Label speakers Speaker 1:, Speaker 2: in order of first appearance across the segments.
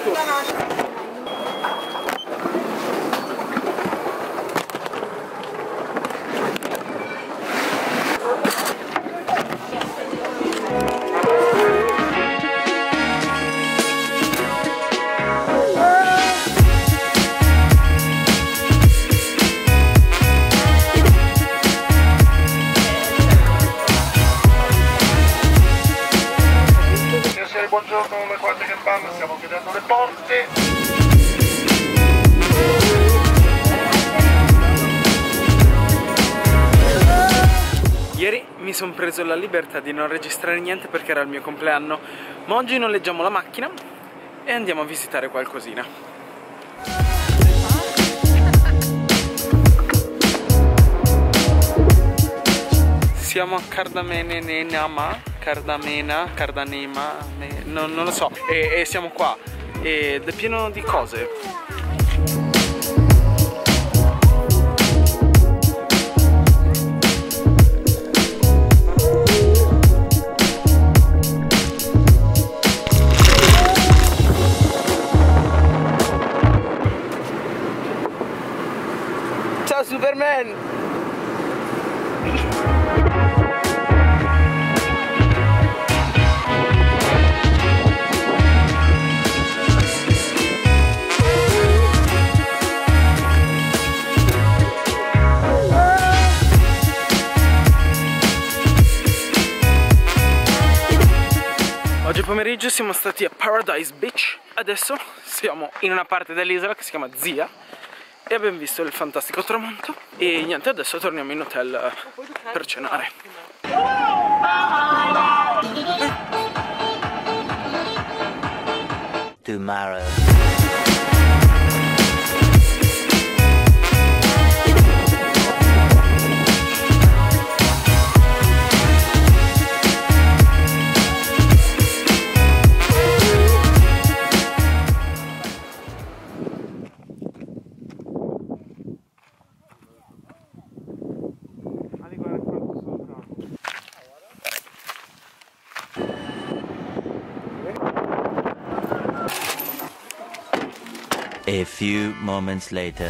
Speaker 1: Buongiorno, le quante che vanno, stiamo chiudendo le porte.
Speaker 2: Ieri mi sono preso la libertà di non registrare niente perché era il mio compleanno, ma oggi noleggiamo la macchina e andiamo a visitare qualcosina. Siamo a Cardanema, non lo so, e siamo qua ed è pieno di cose. Ciao Superman! Oggi pomeriggio siamo stati a Paradise Beach, adesso siamo in una parte dell'isola che si chiama Zia e abbiamo visto il fantastico tramonto e niente, adesso torniamo in hotel per cenare.
Speaker 3: Tomorrow. A few moments later.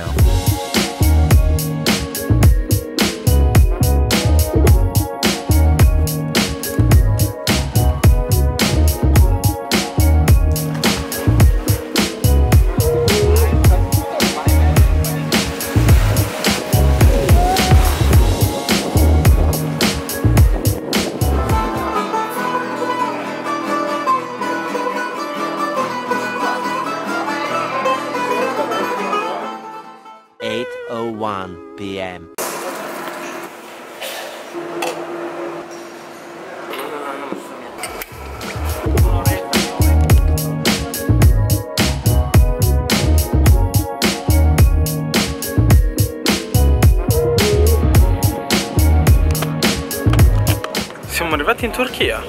Speaker 3: PM.
Speaker 2: Siamo arrivati in Turchia.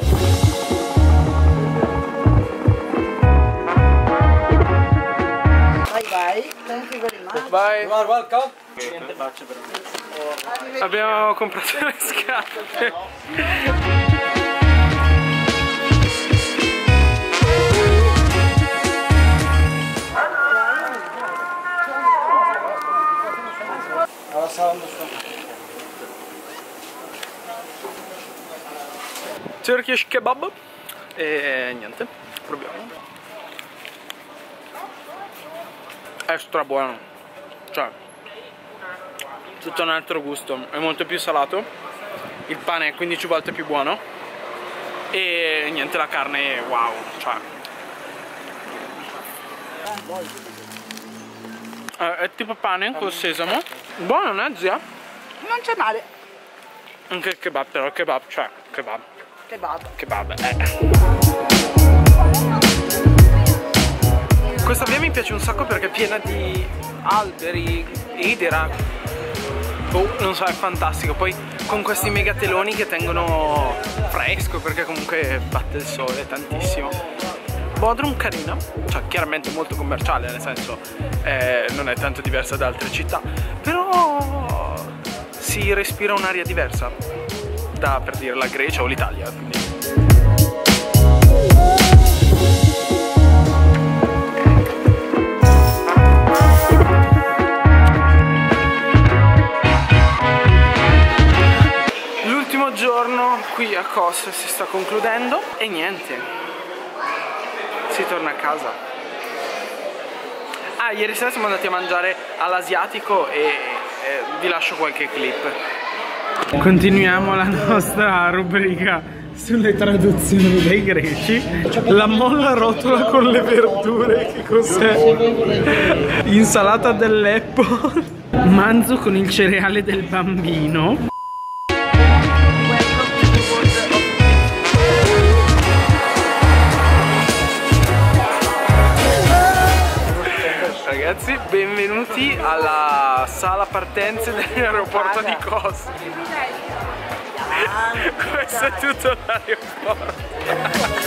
Speaker 4: Bye. Thank you very much.
Speaker 2: Bye.
Speaker 5: You are welcome.
Speaker 2: Abbiamo comprato le scarpe. Turkish kebab. E niente, proviamo. È stra buono, cioè tutto un altro gusto, è molto più salato, il pane è 15 volte più buono e niente, la carne è wow, cioè è tipo pane col sesamo, buono, non è zia?
Speaker 4: Non c'è male.
Speaker 2: Anche il kebab, però il kebab, cioè kebab. Questa via mi piace un sacco perché è piena di alberi, idera, non so, è fantastico. Poi con questi mega teloni che tengono fresco perché comunque batte il sole tantissimo. Bodrum carina, cioè chiaramente molto commerciale, nel senso non è tanto diversa da altre città, però si respira un'aria diversa da, per dire, la Grecia o l'Italia, quindi. Kos si sta concludendo e niente, si torna a casa. Ah, ieri sera siamo andati a mangiare all'asiatico e vi lascio qualche clip. Continuiamo la nostra rubrica sulle traduzioni dei greci. La molla rotola con le verdure, che cos'è? Insalata dell'apple, manzo con il cereale del bambino. Ragazzi, benvenuti alla sala partenze dell'aeroporto di Kos. Questo è tutto l'aeroporto.